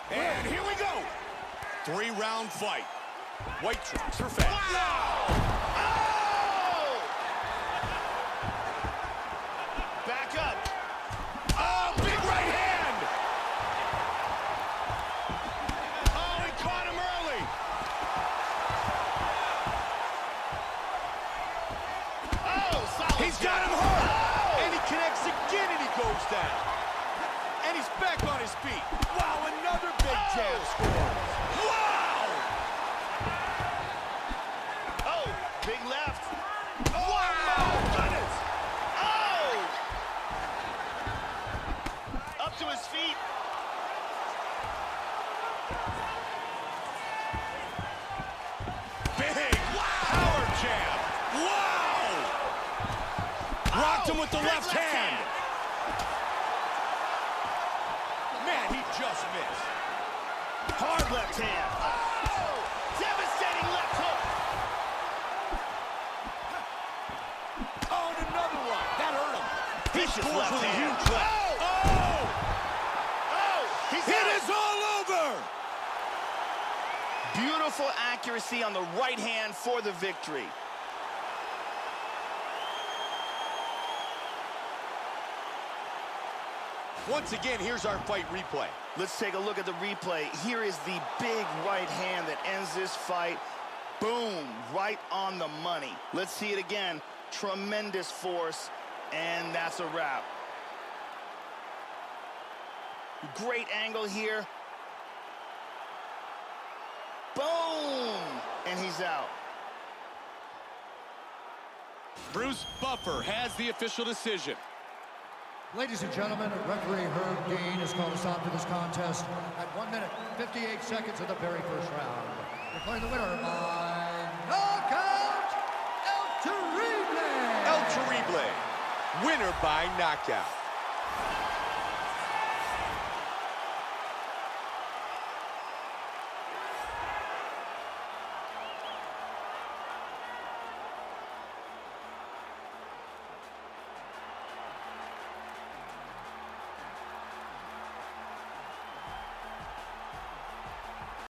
And here we go. 3-round fight. White trunks for fat. Wow! Oh! Back up. Oh, big right hand. Oh, he caught him early. Oh, solid. He's got him hard. Oh! And he connects again and he goes down. And he's back on his feet. Wow, another big jab score. Wow! Oh, big left. Oh, my goodness! Oh! Up to his feet. Big power jab. Wow! Rocked him with the left hand. Man, he just missed. Hard left hand. Oh! Devastating left hook. Oh, and another one. That hurt him. He Vicious scores left with a hand. huge left. Oh! Oh! He's It out. is all over! Beautiful accuracy on the right hand for the victory. Once again, here's our fight replay. Let's take a look at the replay. Here is the big right hand that ends this fight. Boom, right on the money. Let's see it again. Tremendous force, and that's a wrap. Great angle here. Boom, and he's out. Bruce Buffer has the official decision. Ladies and gentlemen, referee Herb Dean has called a stop to this contest at 1 minute, 58 seconds of the very first round. Declaring the winner by knockout, El Terrible! El Terrible, winner by knockout.